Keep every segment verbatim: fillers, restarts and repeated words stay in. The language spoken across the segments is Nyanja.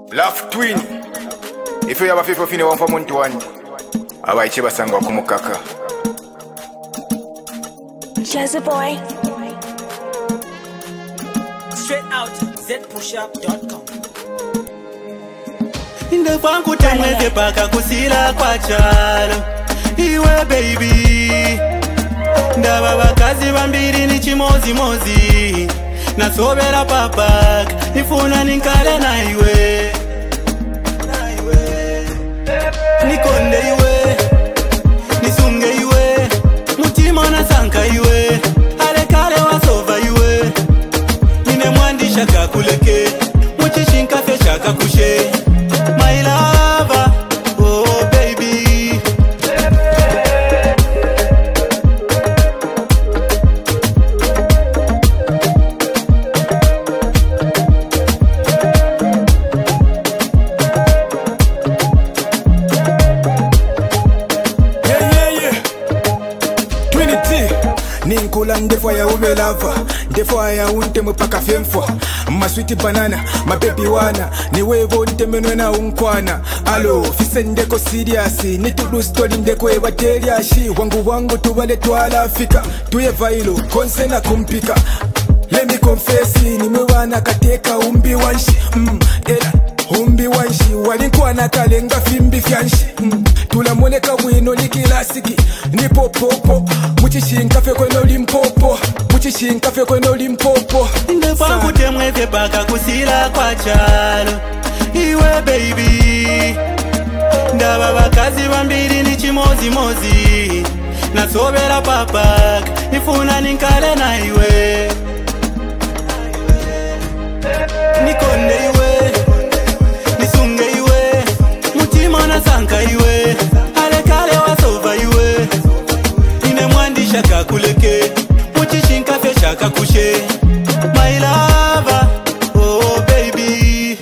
Laugh twin. If you have a fifty fine one for month one, abaiche basangwa kumukaka. Jazzy boy. Straight out z push up dot com. Ndefuna kutemweze paka kusila kwa chalo iwe baby. Ndaba bakazi bambiri ni chimozi mozi nasobera papak nifuna ninkale na iwe nikonde iwe nisunge iwe mutima nasanka iwe alekale wasova iwe nine mwandisha kakuleke muchishinka fe shaka kushe my lover, oh baby. Yeah, yeah, yeah. Trinity. Ninkula ndefo ya ube lava, ndefo ya unte mpaka femfwa. My sweetie banana, my baby wana. Ni wevo ntemenwe na unkwana. Alo, fise ndeko serious. Nitudu story ndeko eva teriashi. Wangu wangu tuwale tuwala Afrika. Tuye vailo, konse na kumpika. Let me confess, nimewana kateka umbi wanshi. Mm, ela, umbi wanshi. Walikuwa na kalenga fimbi fyanshi. Mm, tulamoleka wino ni kilasiki. Ni popopo, muchishinka fe kweno limpopo. Muchishinka fe kweno limpopo. Ndefuna kutemweze paka kusila kwa chalo iwe baby. Ndaba bakazi bambiri ni chimozi mozi nasobera papak nifuna ninkale na iwe nikonde iwe nisunge iwe mutima nasanka iwe alekale wasova iwe nine mwandisha kakuleke muchishinka fe shaka kushe my lover, oh baby.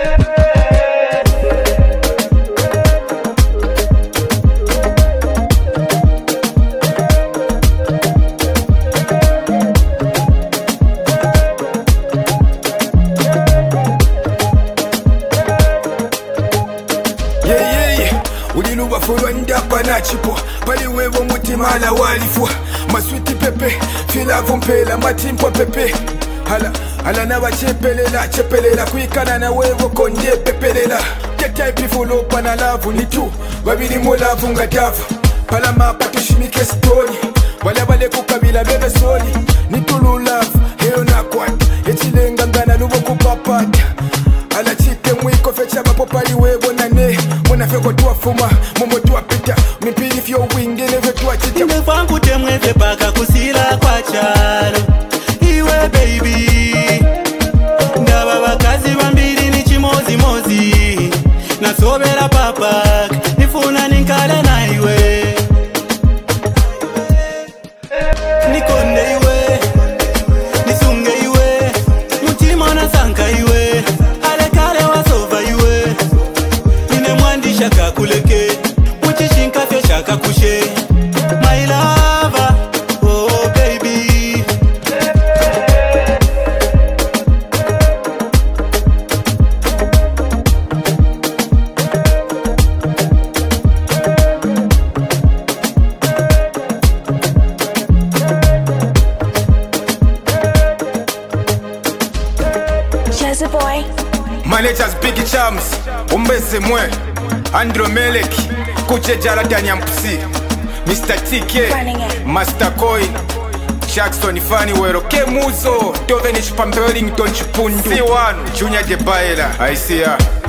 Yeah, yeah, yeah. Uliluwa fulwa ndapa na chipo. Pali wevo mutima ala walifua. Maswiti pepe, fila vumpela matimpo pepe. Hala, hala na wachepelela, chepelela. Kuikana na wevo konye pepelela. Get type follow pana lavu ni tu. Wabili molavu nga davu. Pala mapa tushimike story. Wale wale kukabila bebe soli. Ni tulu love, heo na kwat. Echilenga ngana lubo kupapata. Ala chike mwiko fecha mapopali wevo nane. Mwana feko tuwa fuma, momo tuwa pita. Mipili fyo wingi neve tuwa chicha. Ndefuna kutemweze paka kusila kwa chalo iwe baby. Ndaba bakazi bambiri ni chimozi mozi nasobera papak nifuna ninkale na iwe nikonde iwe nisunge iwe mutima nasanka iwe alekale wasova iwe nine mwandisha kakuleke muchishinka fe shaka kushe my lover, oh baby. Jazzy boy. Managers Big Chams, Umbeze Mwe, Andro Melek, Kuche Jarata Nyampusi, Mister T K, Master Coin, Jackson Fanny Wero, Kemuzo, Tovenish Pampering Tonchipundu, C one, Junior Jebaila, I see ya.